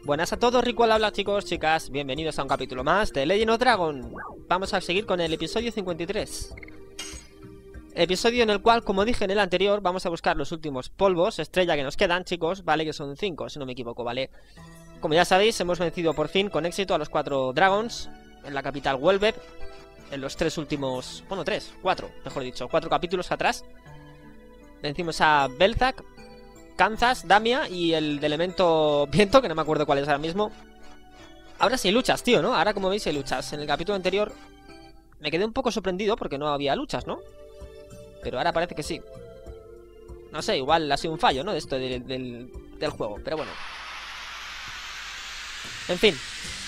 Buenas a todos, Rico al habla, chicos, chicas, bienvenidos a un capítulo más de Legend of Dragon. Vamos a seguir con el episodio 53. Episodio en el cual, como dije en el anterior, vamos a buscar los últimos polvos estrella que nos quedan, chicos, vale, que son 5, si no me equivoco, vale. Como ya sabéis, hemos vencido por fin con éxito a los 4 Dragons en la capital Welbeb, en los 3 últimos, bueno, 4, mejor dicho, 4 capítulos atrás. Vencimos a Belzac, Kansas, Damia y el de elemento viento, que no me acuerdo cuál es ahora mismo. Ahora sí hay luchas, tío, ¿no? Ahora, como veis, hay luchas. En el capítulo anterior me quedé un poco sorprendido porque no había luchas, ¿no? Pero ahora parece que sí. No sé, igual ha sido un fallo, ¿no? De esto del juego, pero bueno. En fin.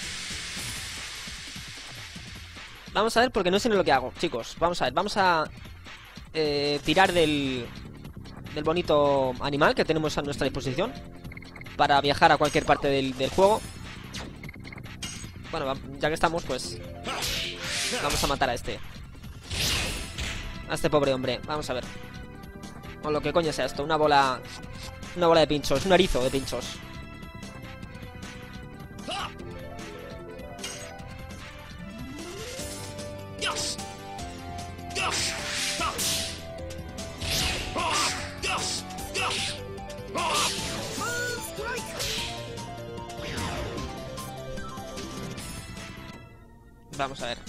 Vamos a ver, porque no sé ni lo que hago, chicos. Vamos a ver, vamos a tirar del bonito animal que tenemos a nuestra disposición para viajar a cualquier parte del juego. Bueno, ya que estamos, pues vamos a matar a este pobre hombre. Vamos a ver. O lo que coño sea esto, una bola de pinchos, un erizo de pinchos. Vamos a ver.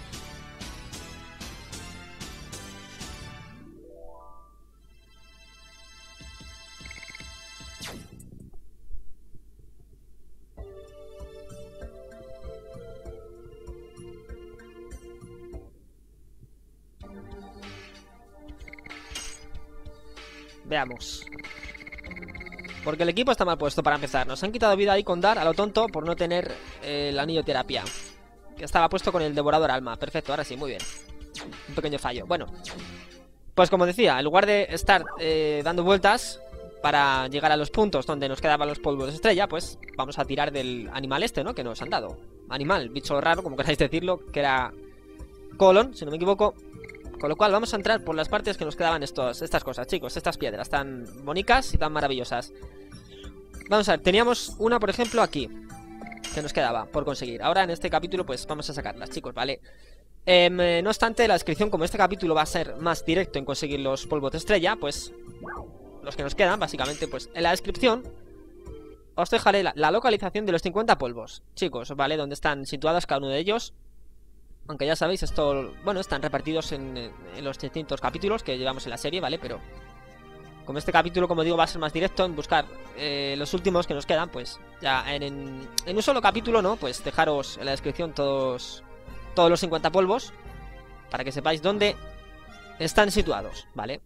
Veamos. Porque el equipo está mal puesto para empezar. Nos han quitado vida ahí con Dar a lo tonto por no tener el anillo terapia, que estaba puesto con el devorador alma. Perfecto, ahora sí, muy bien. Un pequeño fallo. Bueno, pues como decía, en lugar de estar dando vueltas para llegar a los puntos donde nos quedaban los polvos de estrella, pues vamos a tirar del animal este, ¿no? Que nos han dado. Animal, bicho raro, como queráis decirlo, que era Colon, si no me equivoco. Con lo cual vamos a entrar por las partes que nos quedaban estas cosas, chicos. Estas piedras tan bonitas y tan maravillosas. Vamos a ver, teníamos una, por ejemplo, aquí, que nos quedaba por conseguir. Ahora en este capítulo pues vamos a sacarlas, chicos, ¿vale? No obstante, la descripción, como este capítulo va a ser más directo en conseguir los polvos de estrella, pues los que nos quedan, básicamente, pues en la descripción os dejaré la localización de los 50 polvos, chicos, ¿vale? Donde están situados cada uno de ellos. Aunque ya sabéis, esto, bueno, están repartidos en los distintos capítulos que llevamos en la serie, ¿vale? Pero como este capítulo, como digo, va a ser más directo en buscar los últimos que nos quedan, pues ya en un solo capítulo, ¿no? Pues dejaros en la descripción todos los 50 polvos para que sepáis dónde están situados, ¿vale?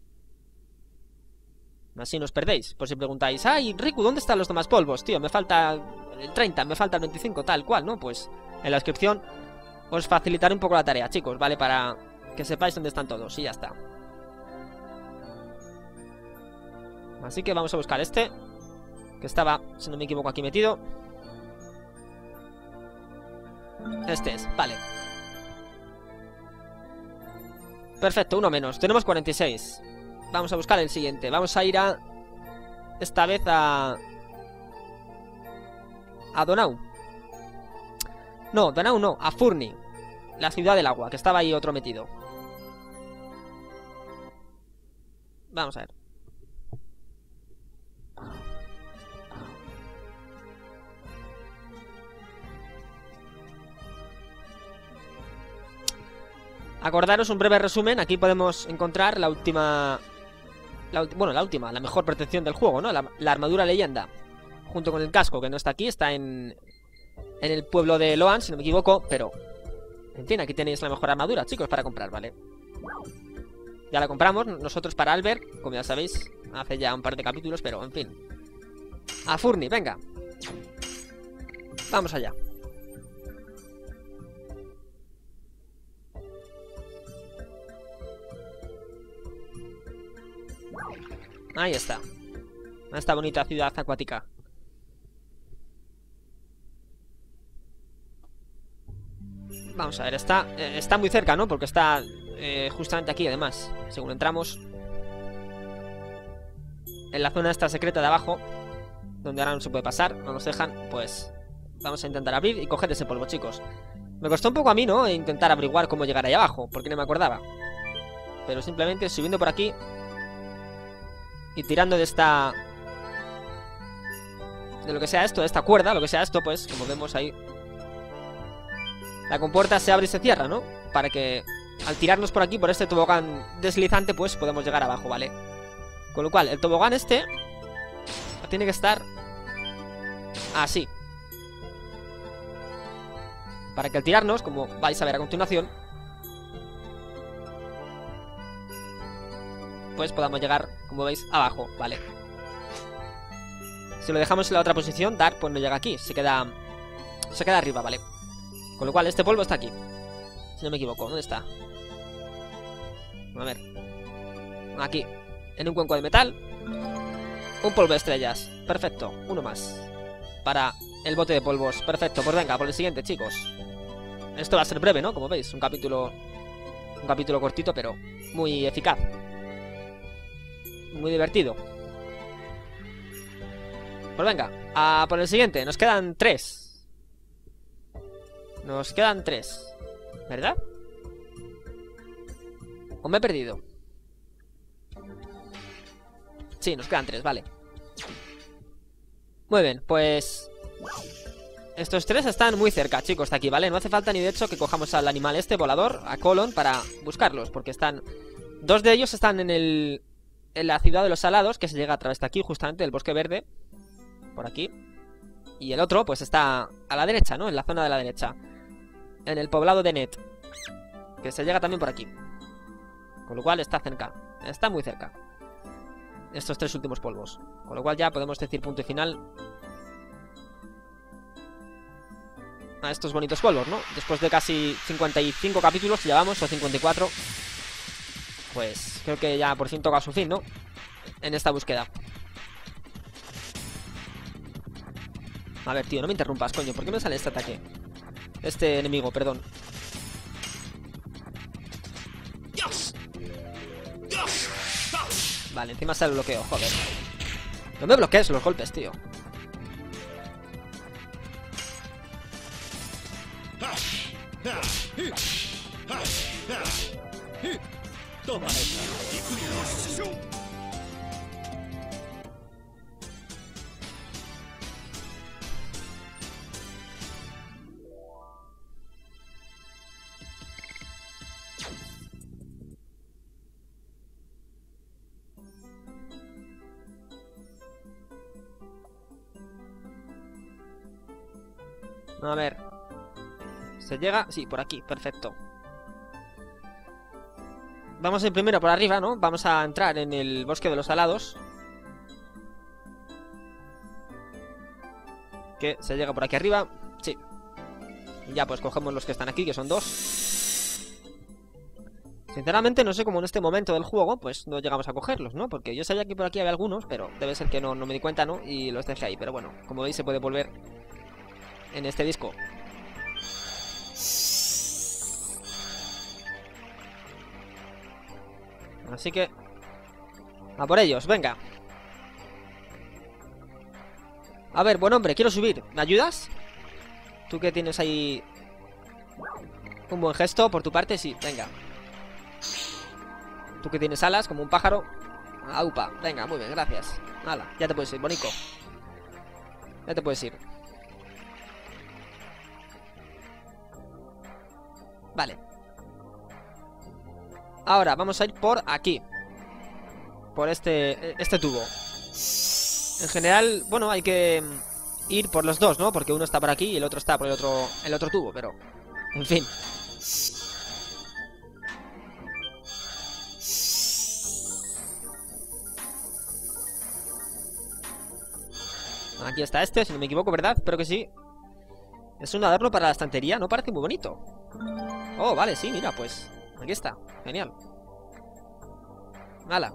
Así no os perdéis. Por si preguntáis, ay, Riku, ¿dónde están los demás polvos? Tío, me falta el 30, me falta el 25, tal cual, ¿no? Pues en la descripción os facilitaré un poco la tarea, chicos, ¿vale? Para que sepáis dónde están todos y ya está. Así que vamos a buscar este, que estaba, si no me equivoco, aquí metido. Este es, vale. Perfecto, uno menos, tenemos 46. Vamos a buscar el siguiente. Vamos a ir a... esta vez a Donau. No, Donau no, a Furni, la ciudad del agua, que estaba ahí otro metido. Vamos a ver. Acordaros un breve resumen. Aquí podemos encontrar la última... la mejor protección del juego, ¿no? La armadura leyenda, junto con el casco, que no está aquí, está en el pueblo de Loan, si no me equivoco. Pero, en fin, aquí tenéis la mejor armadura, chicos, para comprar, ¿vale? Ya la compramos nosotros para Albert, como ya sabéis, hace ya un par de capítulos, pero, en fin. A Furni, venga. Vamos allá. Ahí está. Esta bonita ciudad acuática. Vamos a ver, está muy cerca, ¿no? Porque está justamente aquí, además. Según entramos en la zona esta secreta de abajo, donde ahora no se puede pasar, no nos dejan, pues vamos a intentar abrir y coger ese polvo, chicos. Me costó un poco a mí, ¿no? Intentar averiguar cómo llegar ahí abajo, porque no me acordaba. Pero simplemente subiendo por aquí y tirando de esta... de lo que sea esto, de esta cuerda, lo que sea esto, pues, como vemos ahí, la compuerta se abre y se cierra, ¿no? Para que al tirarnos por aquí, por este tobogán deslizante, pues podemos llegar abajo, ¿vale? Con lo cual, el tobogán este tiene que estar así, para que al tirarnos, como vais a ver a continuación, pues podamos llegar, como veis, abajo, ¿vale? Si lo dejamos en la otra posición, Dark pues no llega aquí, se queda arriba, ¿vale? Con lo cual este polvo está aquí, si no me equivoco. ¿Dónde está? A ver. Aquí, en un cuenco de metal. Un polvo de estrellas, perfecto, uno más para el bote de polvos, perfecto. Pues venga, por el siguiente, chicos. Esto va a ser breve, ¿no? Como veis, un capítulo cortito, pero muy eficaz, muy divertido. Pues venga, a por el siguiente. Nos quedan 3. Nos quedan 3, ¿verdad? ¿O me he perdido? Sí, nos quedan 3, vale. Muy bien, pues estos 3 están muy cerca, chicos, de aquí, ¿vale? No hace falta ni de hecho que cojamos al animal este volador, a Colon, para buscarlos, porque están... 2 de ellos están en la ciudad de los salados, que se llega a través de aquí, justamente, del bosque verde. Por aquí. Y el otro, pues está a la derecha, ¿no? En la zona de la derecha, en el poblado de Net, que se llega también por aquí. Con lo cual está cerca, está muy cerca estos 3 últimos polvos. Con lo cual ya podemos decir punto y final a estos bonitos polvos, ¿no? Después de casi 55 capítulos que llevamos, o 54, pues creo que ya por fin toca su fin, ¿no? En esta búsqueda. A ver, tío, no me interrumpas, coño. ¿Por qué me sale este ataque? Este enemigo, perdón. Vale, encima sale el bloqueo, joder. No me bloquees los golpes, tío. Toma esa. A ver. ¿Se llega? Sí, por aquí, perfecto. Vamos a ir primero por arriba, ¿no? Vamos a entrar en el bosque de los alados, que se llega por aquí arriba. Sí. Y ya pues cogemos los que están aquí, que son 2. Sinceramente no sé cómo en este momento del juego pues no llegamos a cogerlos, ¿no? Porque yo sabía que por aquí había algunos, pero debe ser que no me di cuenta, ¿no? Y los dejé ahí, pero bueno, como veis se puede volver en este disco. Así que a por ellos, venga. A ver, buen hombre, quiero subir. ¿Me ayudas? Tú que tienes ahí un buen gesto por tu parte, sí, venga. Tú que tienes alas como un pájaro. Aupa, venga, muy bien, gracias. Hala, ya te puedes ir, bonico. Ya te puedes ir. Vale. Ahora vamos a ir por aquí, por este tubo. En general, bueno, hay que ir por los dos, ¿no? Porque uno está por aquí y el otro está por el otro tubo, pero... En fin. Aquí está este, si no me equivoco, ¿verdad? Espero que sí. Es un adorno para la estantería, ¿no? Parece muy bonito. Oh, vale, sí, mira, pues aquí está, genial. ¡Hala!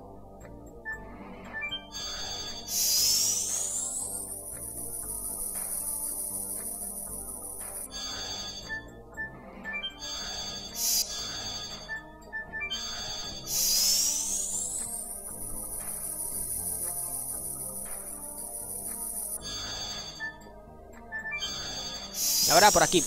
ahora por aquí.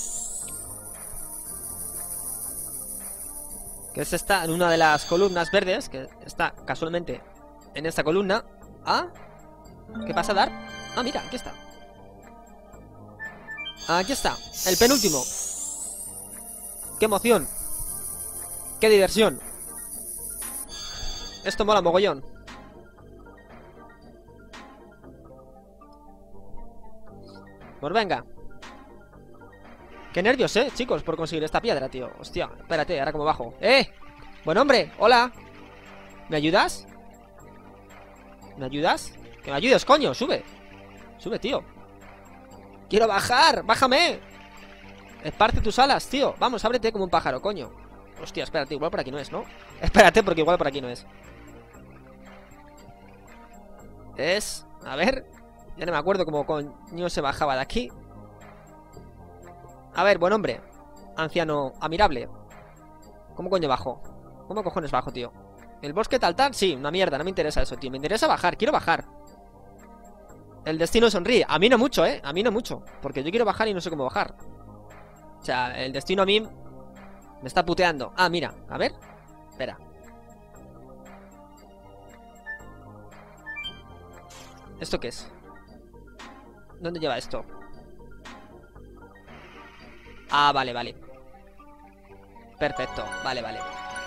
Que es esta, en una de las columnas verdes. Que está casualmente en esta columna. Ah, ¿qué pasa, Dart? Ah, mira, aquí está. Aquí está, el penúltimo. ¡Qué emoción! ¡Qué diversión! Esto mola mogollón. Pues venga. Qué nervios, chicos, por conseguir esta piedra, tío. Hostia, espérate, ahora como bajo. Buen hombre, hola. ¿Me ayudas? ¿Me ayudas? Que me ayudes, coño, sube. Sube, tío. Quiero bajar, bájame. Esparce tus alas, tío. Vamos, ábrete como un pájaro, coño. Hostia, espérate, igual por aquí no es, ¿no? Espérate, porque igual por aquí no es. A ver. Ya no me acuerdo cómo coño se bajaba de aquí. A ver, buen hombre. Anciano admirable. ¿Cómo coño bajo? ¿Cómo cojones bajo, tío? ¿El bosque tal? Sí, una mierda, no me interesa eso, tío. Me interesa bajar, quiero bajar. El destino sonríe. A mí no mucho, a mí no mucho. Porque yo quiero bajar y no sé cómo bajar. O sea, el destino a mí me está puteando. Ah, mira, a ver. Espera. ¿Esto qué es? ¿Dónde lleva esto? Ah, vale, vale. Perfecto, vale, vale.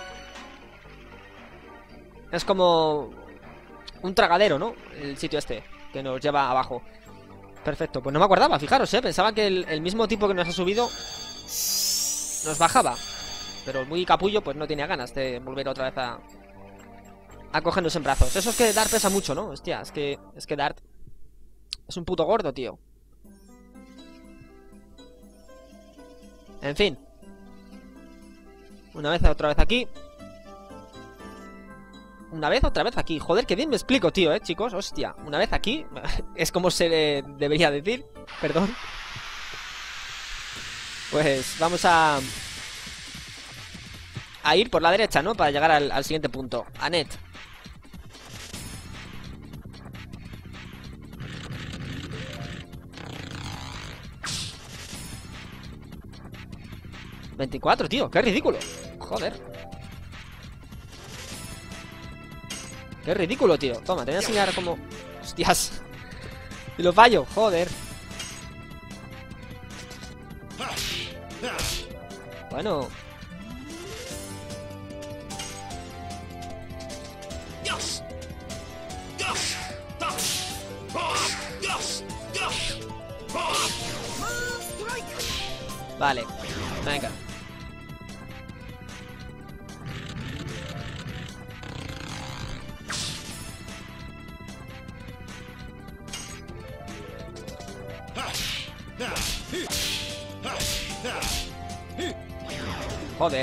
Es como un tragadero, ¿no? El sitio este que nos lleva abajo. Perfecto, pues no me acordaba, fijaros, pensaba que el mismo tipo que nos ha subido nos bajaba. Pero muy capullo, pues no tenía ganas de volver otra vez a cogernos en brazos. Eso es que Dart pesa mucho, ¿no? Hostia, es que Dart es un puto gordo, tío. En fin. Una vez, otra vez aquí. Una vez, otra vez aquí. Joder, que bien me explico, tío, chicos. Hostia, una vez aquí. Es como se debería decir. Perdón. Pues vamos a ir por la derecha, ¿no? Para llegar al siguiente punto. Annette. ¡24, tío! ¡Qué ridículo! Joder. ¡Qué ridículo, tío! Toma, te voy a enseñar cómo... ¡Hostias! Y lo fallo, joder. Bueno. Vale, venga. Joder.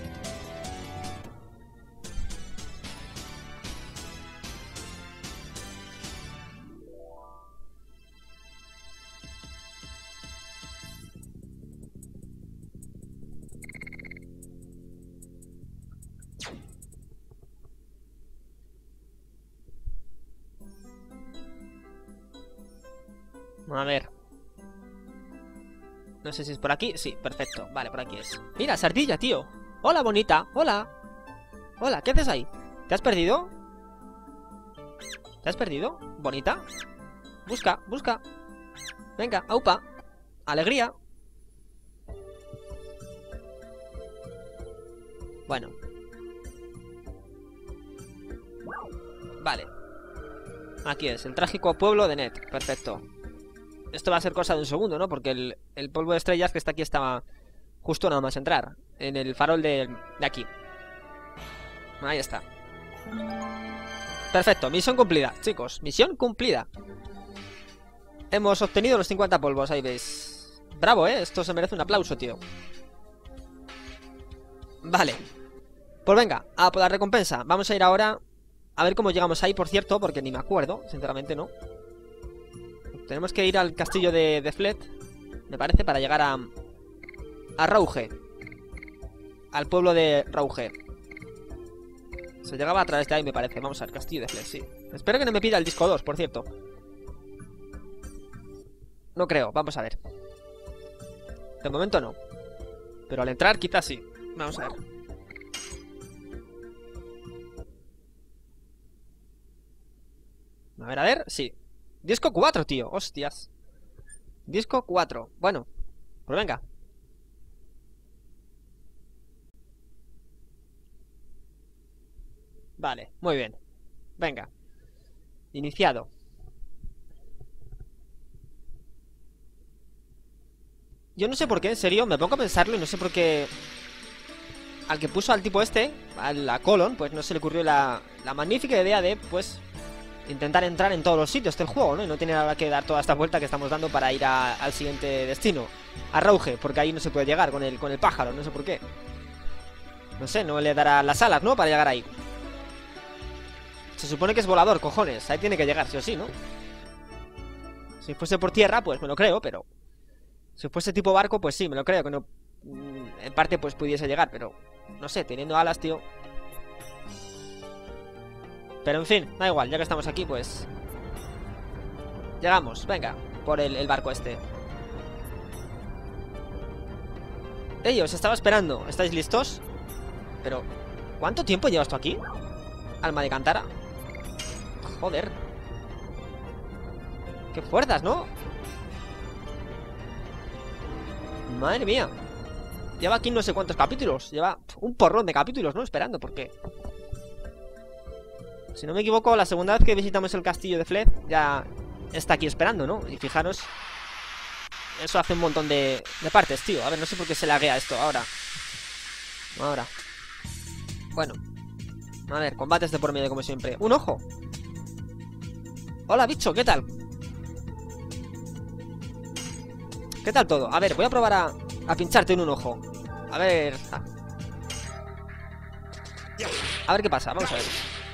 A ver. No sé si es por aquí. Sí, perfecto. Vale, por aquí es. Mira, Sardilla, tío. Hola, bonita. Hola. Hola, ¿qué haces ahí? ¿Te has perdido? ¿Te has perdido? ¿Bonita? Busca, busca. Venga, aupa. Alegría. Bueno. Vale. Aquí es, el trágico pueblo de Ned. Perfecto. Esto va a ser cosa de un segundo, ¿no? Porque el polvo de estrellas que está aquí estaba justo nada más entrar. En el farol de aquí. Ahí está. Perfecto, misión cumplida, chicos. Misión cumplida. Hemos obtenido los 50 polvos, ahí veis. Bravo, esto se merece un aplauso, tío. Vale. Pues venga, a por la recompensa. Vamos a ir ahora a ver cómo llegamos ahí, por cierto, porque ni me acuerdo, sinceramente, ¿no? Tenemos que ir al castillo de Fled, me parece, para llegar a Rauge. Al pueblo de Rauge. Se llegaba a través de ahí, me parece. Vamos al castillo de Fled, sí. Espero que no me pida el disco 2, por cierto. No creo, vamos a ver. De momento no. Pero al entrar quizás sí. Vamos a ver. A ver, sí. Disco 4, tío, hostias. Disco 4, bueno. Pues venga. Vale, muy bien. Venga. Iniciado. Yo no sé por qué, en serio, me pongo a pensarlo y no sé por qué al que puso al tipo este, a la Colon, pues no se le ocurrió la magnífica idea de, pues, intentar entrar en todos los sitios del juego, ¿no? Y no tiene nada que dar toda esta vuelta que estamos dando para ir al siguiente destino, a Rauge, porque ahí no se puede llegar con el pájaro, no sé por qué. No sé, no le dará las alas, ¿no? Para llegar ahí. Se supone que es volador, cojones, ahí tiene que llegar, sí o sí, ¿no? Si fuese por tierra, pues me lo creo, pero... Si fuese tipo barco, pues sí, me lo creo, que no... En parte, pues pudiese llegar, pero... No sé, teniendo alas, tío... Pero en fin, da igual, ya que estamos aquí, pues... Llegamos, venga, por el barco este. ¡Ey, os estaba esperando! ¿Estáis listos? Pero... ¿Cuánto tiempo llevas tú aquí? Alma de Cantara. Joder. ¡Qué fuerzas!, ¿no? Madre mía. Lleva aquí no sé cuántos capítulos. Lleva un porrón de capítulos, ¿no? Esperando, porque... Si no me equivoco, la segunda vez que visitamos el castillo de Fled ya está aquí esperando, ¿no? Y fijaros, eso hace un montón de partes, tío. A ver, no sé por qué se laguea esto ahora. Bueno. A ver, combates de por medio como siempre. ¡Un ojo! Hola, bicho, ¿qué tal? ¿Qué tal todo? A ver, voy a probar a pincharte en un ojo. A ver... A ver qué pasa, vamos a ver.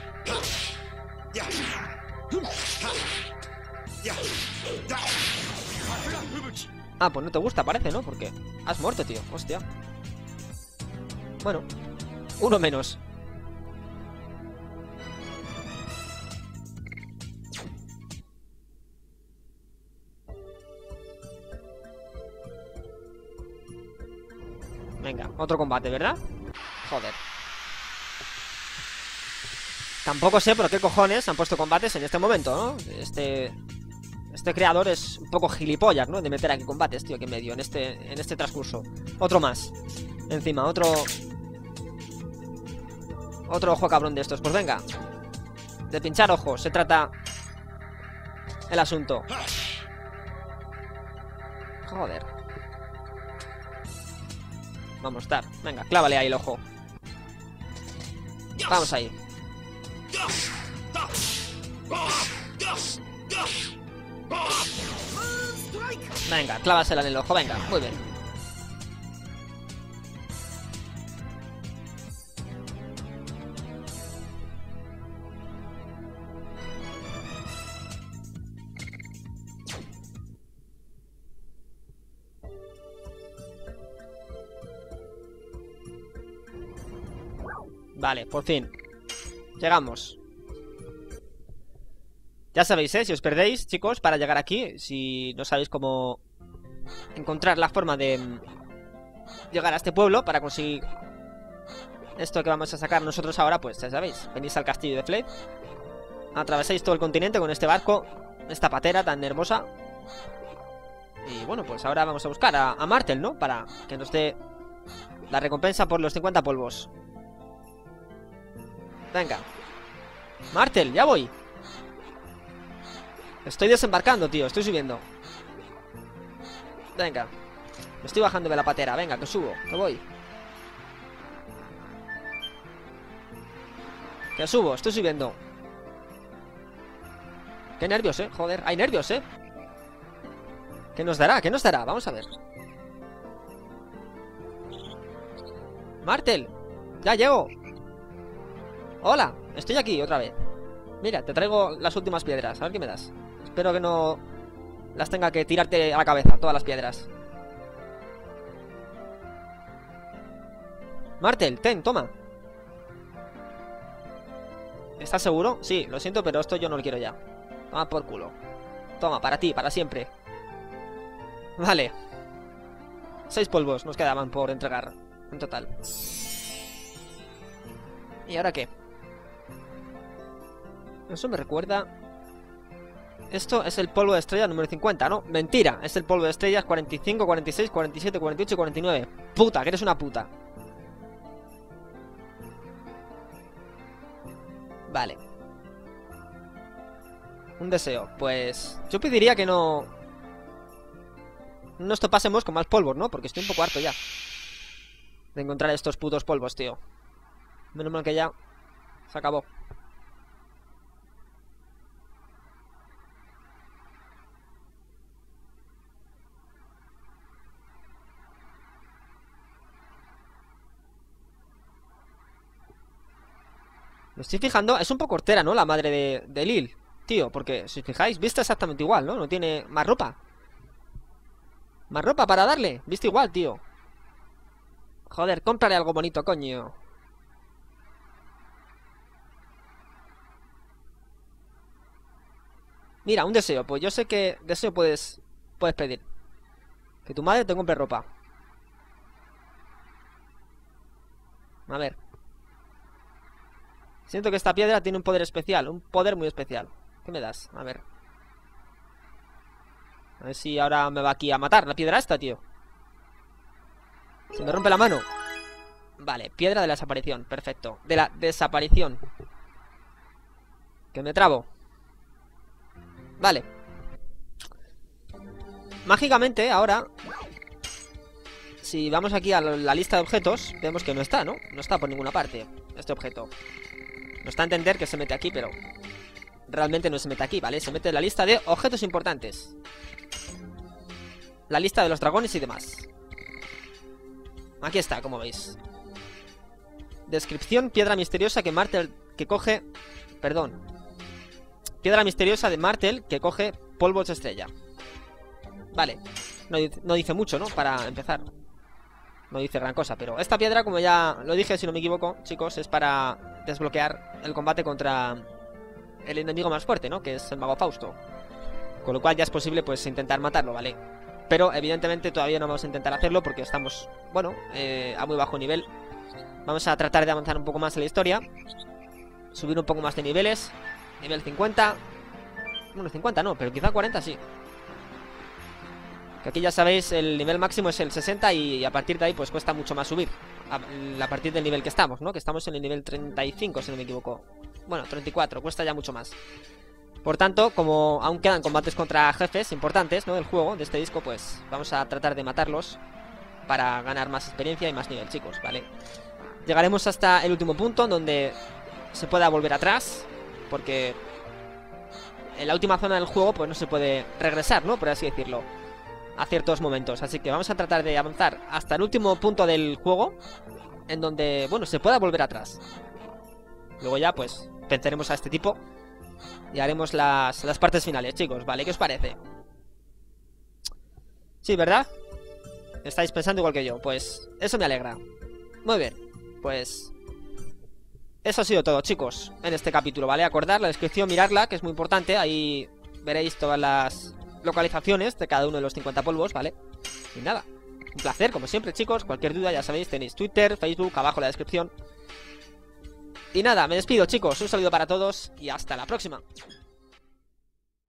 Ah, pues no te gusta, parece, ¿no? Porque has muerto, tío, hostia. Bueno, uno menos. Venga, otro combate, ¿verdad? Joder. Tampoco sé por qué cojones han puesto combates en este momento, ¿no? Este creador es un poco gilipollas, ¿no? De meter aquí combates, tío, aquí en medio, en este transcurso. Otro más. Encima, otro ojo cabrón de estos. Pues venga. De pinchar ojos, se trata el asunto. Joder. Vamos, dar. Venga, clávale ahí el ojo. Vamos ahí. Venga, clávasela en el ojo, venga, muy bien. Vale, por fin. Llegamos. Ya sabéis, si os perdéis, chicos, para llegar aquí, si no sabéis cómo encontrar la forma de llegar a este pueblo para conseguir esto que vamos a sacar nosotros ahora, pues ya sabéis, venís al castillo de Fled, atravesáis todo el continente con este barco, esta patera tan hermosa. Y bueno, pues ahora vamos a buscar a Martel, ¿no? Para que nos dé la recompensa por los 50 polvos. Venga. Martel, ya voy. Estoy desembarcando, tío, estoy subiendo. Venga. Me estoy bajando de la patera, venga, que subo, que voy. Que subo, estoy subiendo. Qué nervios, joder, hay nervios, ¿Qué nos dará? ¿Qué nos dará? Vamos a ver. Martel, ya llego. Hola, estoy aquí otra vez. Mira, te traigo las últimas piedras, a ver qué me das. Espero que no las tenga que tirarte a la cabeza, todas las piedras. Martel, ten, toma. ¿Estás seguro? Sí, lo siento, pero esto yo no lo quiero ya. Toma por culo. Toma, para ti, para siempre. Vale. 6 polvos nos quedaban por entregar en total. ¿Y ahora qué? Eso me recuerda... Esto es el polvo de estrella número 50, ¿no? Mentira, es el polvo de estrellas 45, 46, 47, 48 y 49. Puta, que eres una puta. Vale. Un deseo, pues... Yo pediría que no... No nos topásemos con más polvos, ¿no? Porque estoy un poco harto ya de encontrar estos putos polvos, tío. Menos mal que ya se acabó. Me estoy fijando, es un poco hortera, ¿no? La madre de Lil, tío, porque si os fijáis, viste exactamente igual, ¿no? No tiene más ropa. Más ropa para darle, viste igual, tío. Joder, cómprale algo bonito, coño. Mira, un deseo, pues yo sé que deseo puedes pedir. Que tu madre te compre ropa. A ver. Siento que esta piedra tiene un poder especial, un poder muy especial. ¿Qué me das? A ver si ahora me va aquí a matar la piedra esta, tío. Se me rompe la mano. Vale, piedra de la desaparición, perfecto. De la desaparición. Que me trabo. Vale. Mágicamente, ahora, si vamos aquí a la lista de objetos, vemos que no está, ¿no? No está por ninguna parte este objeto. Nos da a entender que se mete aquí, pero realmente no se mete aquí, ¿vale? Se mete en la lista de objetos importantes. La lista de los dragones y demás. Aquí está, como veis. Descripción, piedra misteriosa que Martel que coge... Perdón. Piedra misteriosa de Martel que coge polvos de estrella. Vale. No dice mucho, ¿no? Para empezar. No dice gran cosa, pero esta piedra, como ya lo dije, si no me equivoco, chicos, es para desbloquear el combate contra el enemigo más fuerte, ¿no? Que es el mago Fausto. Con lo cual ya es posible, pues, intentar matarlo, ¿vale? Pero, evidentemente, todavía no vamos a intentar hacerlo porque estamos, bueno, a muy bajo nivel. Vamos a tratar de avanzar un poco más en la historia. Subir un poco más de niveles. Nivel 50. Bueno, 50 no, pero quizá 40 sí. Que aquí ya sabéis, el nivel máximo es el 60 y a partir de ahí pues cuesta mucho más subir. A partir del nivel que estamos, ¿no? Que estamos en el nivel 35, si no me equivoco. Bueno, 34, cuesta ya mucho más. Por tanto, como aún quedan combates contra jefes importantes, ¿no? Del juego, de este disco, pues vamos a tratar de matarlos para ganar más experiencia y más nivel, chicos, ¿vale? Llegaremos hasta el último punto, en donde se pueda volver atrás, porque en la última zona del juego pues no se puede regresar, ¿no? Por así decirlo, a ciertos momentos. Así que vamos a tratar de avanzar hasta el último punto del juego, en donde, bueno, se pueda volver atrás. Luego ya, pues, venceremos a este tipo y haremos las partes finales, chicos, ¿vale? ¿Qué os parece? Sí, ¿verdad? Estáis pensando igual que yo. Pues eso me alegra. Muy bien, pues eso ha sido todo, chicos, en este capítulo, ¿vale? Acordad la descripción, mirarla, que es muy importante. Ahí veréis todas las localizaciones de cada uno de los 50 polvos, ¿vale? Y nada, un placer, como siempre, chicos. Cualquier duda, ya sabéis, tenéis Twitter, Facebook, abajo en la descripción. Y nada, me despido, chicos. Un saludo para todos y hasta la próxima.